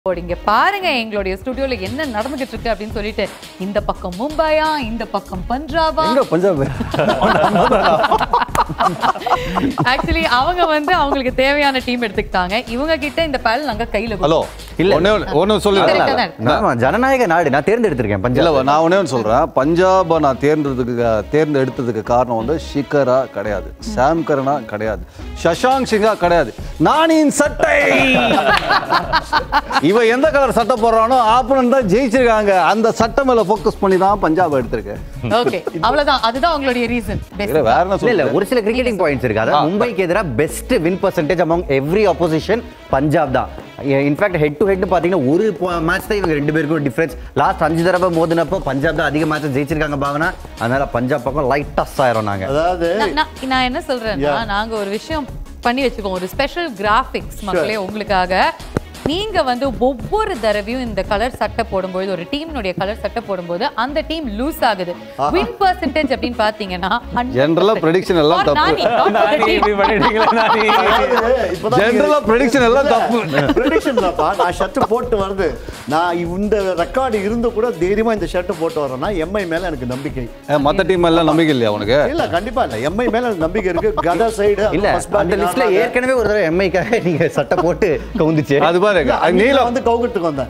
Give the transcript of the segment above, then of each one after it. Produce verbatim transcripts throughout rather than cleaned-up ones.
இங்க பாருங்க எங்களுடைய ஸ்டுடியோல என்ன நடந்துகிட்டு இருக்கு அப்படின்னு சொல்லிட்டு இந்த பக்கம் மும்பையா இந்த பக்கம் பஞ்சாபா எங்க பஞ்சாப் ஆக்சுவலி அவங்க வந்து அவங்களுக்கு தேவையான டீம் எடுத்துக்கிட்டாங்க இவங்க கிட்ட இந்த பால் நாங்க கையில ஹலோ இல்ல ஒண்ணு சொல்லுங்க நான் ஜனநாயக நாடு நான் தேர்ந்தெடுத்திருக்கேன் பஞ்சாப் இல்ல நான் ஒண்ணே ஒன்று சொல்றேன் பஞ்சாப நான் தேர்ந்தெடுத்ததுக்கு தேர்ந்தெடுத்ததுக்கு காரணம் வந்து ஷிகரா கிடையாது சாம் கரனா கிடையாது சஷாங்க் சிங்கா கிடையாது நானின் சட்டை இவ எந்த கலர் சட்டை போடுறானோ ஆப்பனன் தான் ஜெயிச்சிருக்காங்க அந்த சட்டை மேல ஃபோக்கஸ் பண்ணி தான் பஞ்சாப் எடுத்திருக்கேன் ஓகே அவ்வளவுதான் அதுதான் உங்களுடைய ரீசன் வேற என்ன இல்ல இல்ல ஒரு சில கிரிக்கெட்டிங் பாயிண்ட்ஸ் இருக்கு அதாவது மும்பைக்கு எதிராக best win percentage among every opposition Punjab தான் இன்ஃபேக்ட் ஹெட் டு ஹெட் பாத்தீங்கன்னா ஒரு மேட்ச் தான் இவங்க ரெண்டு பேருக்கும் டிஃபரன்ஸ் லாஸ்ட் அஞ்சு தடவை மோதினப்போ பஞ்சாப் தான் அதிக மேட்ச் ஜெயிச்சிருக்காங்க பாவனா அதனால பஞ்சாப் பக்கம் லைட் டஸ் ஆயிரும் நாங்க அதாவது நான் என்ன சொல்றேன்னா நாங்க ஒரு விஷயம் பண்ணி வச்சுக்கோம் ஒரு ஸ்பெஷல் கிராபிக்ஸ் மக்களே உங்களுக்காக நீங்க வந்து ஒவ்வொரு தடவையும் இந்த கலர் சட்டை போடும்போது ஒரு டீம்னுடைய கலர் சட்டை போடும்போது அந்த டீம் லூஸ் ஆகுது வின் பெர்சன்டேஜ் அப்படின்னு பாத்தீங்கன்னா ஜெனரலா பிரெடிக்ஷன் எல்லாம் தப்பு ஜெனரலா பிரெடிக்ஷன் எல்லாம் தப்பு பிரெடிக்ஷன் தான்ப்பா நான் ஷர்ட் போட்டு வருது நான் இந்த ரெக்கார்டு இருந்து கூட தைரியமா இந்த ஷர்ட் போட்டு வரேன்னா எம்ஐ மேல எனக்கு நம்பிக்கை மத்த டீம் எல்லாம் நம்பிக்கை இல்லையா உனக்கு இல்ல கண்டிப்பா இல்ல எம்ஐ மேல எனக்கு நம்பிக்கை இருக்கு கதா சைடு இல்ல அந்த லிஸ்ட்ல ஏற்கனவே ஒரு தடவை எம்ஐக்காக நீங்க சட்டை போட்டு கவுந்துச்சு அது பாருங்க நீல வந்து கவுகிறதுக்கு வந்தேன்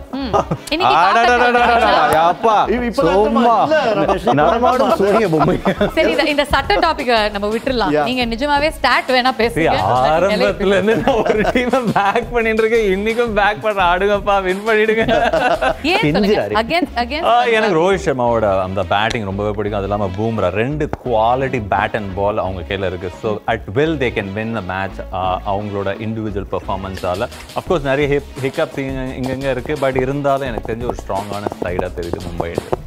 அப்பா சும்மா நடமாடும் சூரிய பொம்மை சரி இந்த சட்ட டாபிக் நம்ம விட்டுறலாம் நீங்க நிஜமாவே ஸ்டார்ட் வேணா பேசுங்க ஆரம்பத்துல இருந்து நான் ஒரு டீம் பேக் பண்ணிட்டு இருக்கேன் இன்னைக்கும் பேக் பண்ற ஆடுங்கப்பா வின் பண்ணிடுங்க அகைன்ஸ்ட் அகைன்ஸ்ட் எனக்கு ரோஹித் சர்மாவோட அந்த பேட்டிங் ரொம்பவே பிடிக்கும் அது இல்லாம பூம்ரா ரெண்டு குவாலிட்டி பேட் அண்ட் பால் அவங்க கையில இருக்கு so at will they can win a match அவங்களோட இண்டிவிஜுவல் பெர்ஃபார்மன்ஸால அஃப்கோர்ஸ் நிறைய ஹிக்கப்ஸ் இங்கங்க இருக்கு பட் இருந்தாலும் எனக்கு தெரிஞ்ச ஒரு ஸ்ட்ராங்கான சைடா தெரியுது மும்பை.